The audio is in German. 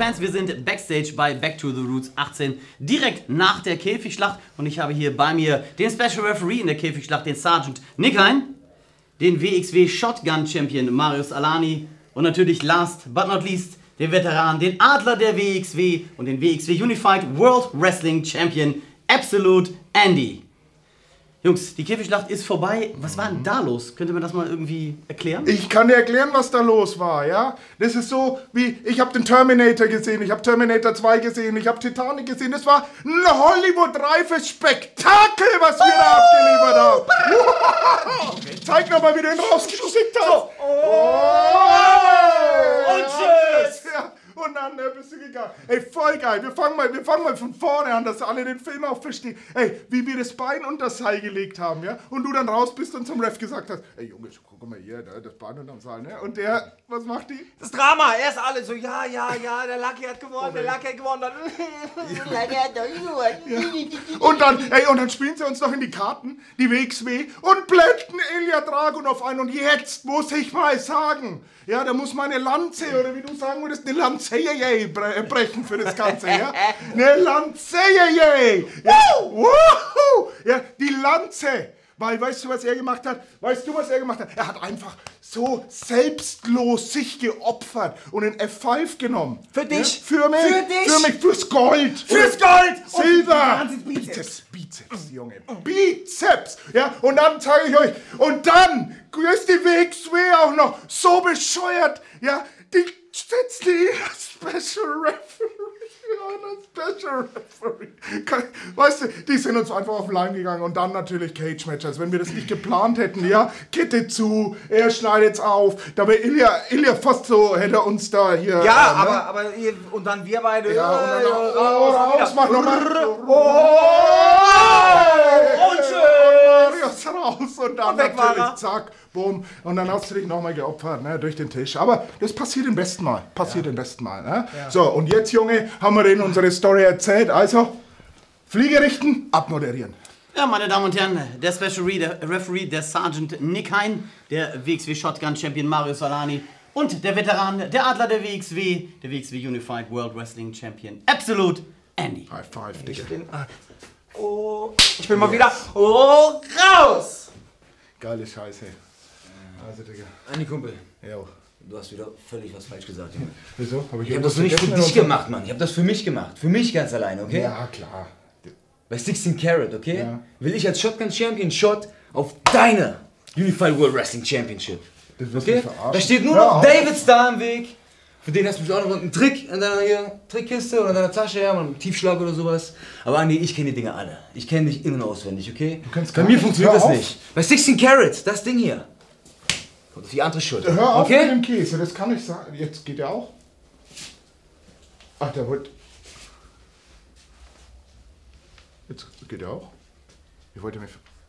Fans, wir sind Backstage bei Back to the Roots 18, direkt nach der Käfigschlacht. Und ich habe hier bei mir den Special Referee in der Käfigschlacht, den Sergeant Nick Hein, den WXW Shotgun Champion Marius Alani und natürlich last but not least den Veteran, den Adler der WXW und den WXW Unified World Wrestling Champion Absolute Andy. Jungs, die Käfigschlacht ist vorbei. Was war denn da los? Könnte man das mal irgendwie erklären? Ich kann dir erklären, was da los war, ja? Das ist so wie, ich habe den Terminator gesehen, ich habe Terminator 2 gesehen, ich habe Titanic gesehen. Das war ein Hollywood-reifes Spektakel, was wir da abgeliefert haben. Okay. Zeig noch mal, wie du ihn rausgeschickt hast. Und tschüss. Ja. Und dann bist du gegangen. Ey, voll geil. Wir fangen mal von vorne an, dass alle den Film auch verstehen. Ey, wie wir das Bein unter das Seil gelegt haben, ja? Und du dann raus bist und zum Ref gesagt hast, ey Junge, guck mal hier, das Bein unter dem Seil, ne? Und der, was macht die? Das Drama, erst alle so, ja, der Lucky hat gewonnen, der Lucky hat gewonnen, dann Lucky hat doch gewonnen. Und dann spielen sie uns noch in die Karten, die WXW, und blenden Ilja Dragunov ein. Und jetzt muss ich mal sagen, ja, da muss meine Lanze, oder wie du sagen würdest, eine Lanze brechen für das Ganze, ja? Eine Lanze, ja, ja, die Lanze. Weil, weißt du, was er gemacht hat? Er hat einfach so selbstlos sich geopfert und einen F5 genommen. Für dich. Ja? Für mich. Für mich. Fürs Gold. Fürs Gold. Silber. Bizeps, Junge. Bizeps. Ja, und dann zeige ich euch. Und dann ist die WXW auch noch so bescheuert. Ja, die setzt die Special Referee. Weißt du, die sind uns einfach auf den Leim gegangen und dann natürlich Cage-Matches. Wenn wir das nicht geplant hätten, ja, Kette zu, er schneidet's auf, da wäre Ilja fast so, hätte er uns da hier... Ja, aber ihr, und dann wir beide... Ja, und dann raus, mach nochmal... Und tschüss! Marius raus und dann natürlich zack, bumm, und dann hast du dich nochmal geopfert, ne, durch den Tisch. Aber das passiert im besten Mal, ne? Ja. So, und jetzt, Junge, haben wir denen unsere Story erzählt, also Fliege richten, abmoderieren. Ja, meine Damen und Herren, der Special Referee, der Sergeant Nick Hein, der WXW Shotgun Champion Marius Alani und der Veteran, der Adler der WXW Unified World Wrestling Champion Absolute Andy. High five, Digga. Ich bin mal wieder raus! Geile Scheiße. Also, Digga. Andy, Kumpel. Ja. Du hast wieder völlig was falsch gesagt, Junge. Wieso? Ich hab das nicht für dich gemacht, Mann. Ich hab das für mich gemacht. Für mich ganz alleine, okay? Ja, klar. Bei 16 Karat, okay? Ja. Will ich als Shotgun Champion Shot auf deine Unified World Wrestling Championship. Okay? Da steht nur noch David Starr im Weg. Für den hast du bestimmt auch noch einen Trick in deiner Trickkiste oder in deiner Tasche, ja, einen Tiefschlag oder sowas. Aber Andy, ich kenne die Dinge alle. Ich kenne dich in- und auswendig, okay? Bei mir funktioniert das nicht. Bei 16 Karat, das Ding hier. Kommt auf die andere Schulter. Hör auf okay? mit dem Käse, das kann ich sagen. Jetzt geht der auch. Ach, der wollte... Jetzt geht er auch. Ich wollte mich...